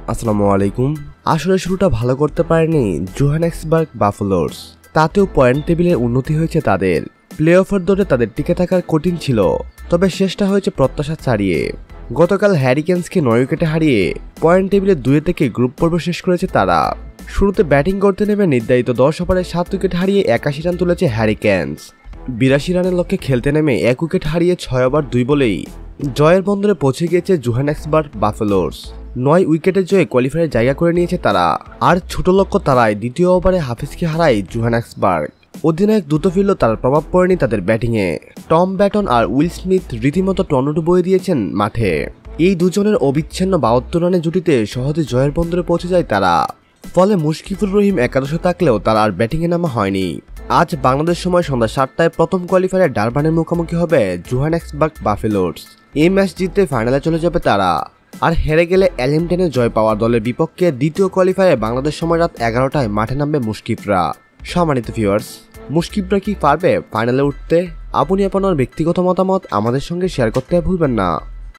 আসসালামু আলাইকুম। আসলে শুরুটা ভালো করতে পারেনি জোহানেসবার্গ বাফেলোস, তাতেও পয়েন্ট টেবিলের উন্নতি হয়েছে তাদের। প্লে অফের দৌড়ে তাদের টিকে থাকা কঠিন ছিল, তবে শেষটা হয়েছে প্রত্যাশা ছাড়িয়ে। গতকাল হ্যারিকেন্সকে 9 উইকেটে হারিয়ে পয়েন্ট টেবিলে 2 থেকে গ্রুপ পর্ব শেষ করেছে তারা। শুরুতে ব্যাটিং করতে নেমে নির্ধারিত 10 ওভারে 7 উইকেট হারিয়ে 81 রান তুলেছে হ্যারিকেন্স। 82 রানের লক্ষ্যে খেলতে নেমে 1 উইকেট হারিয়ে 6 ওভার 2 বলেই জয়ের বন্দরে পৌঁছে গিয়েছে জোহানেসবার্গ বাফেলোস। 9 উইকেটের জয়ে কোয়ালিফায়ারে জায়গা করে নিয়েছে তারা। আর ছোট লক্ষ্য তারাই দ্বিতীয় ওভারে হাফিজকে হারায় জোহানেসবার্গ। অধিনায়ক দ্রুত ফিরল, তার প্রভাব পড়েনি তাদের ব্যাটিংয়ে। টম ব্যাটন আর উইল স্মিথ রীতিমতো টর্নেডো বয়ে দিয়েছেন মাঠে। এই দুজনের অবিচ্ছিন্ন 72 রানের জুটিতে সহজে জয়ের বন্দরে পৌঁছে যায় তারা। ফলে মুশফিকুর রহিম একাদশে থাকলেও তার আর ব্যাটিংয়ে নামা হয়নি। আজ বাংলাদেশ সময় সন্ধ্যা 7টায় প্রথম কোয়ালিফায়ারে ডারবানের মুখোমুখি হবে জোহানেসবার্গ বাফেলোস। এই ম্যাচ জিততে ফাইনালে চলে যাবে তারা। আর হেরে গেলে এলিমটেনে জয় পাওয়ার দলের বিপক্ষে দ্বিতীয় কোয়ালিফায়ারে বাংলাদেশ সময় রাত 11টায় মাঠে নামবে মুশফিকরা। সম্মানিত ভিউয়ার্স, মুশফিকরা কি পারবে ফাইনালে উঠতে? আপনি আপনার ব্যক্তিগত মতামত আমাদের সঙ্গে শেয়ার করতে ভুলবেন না।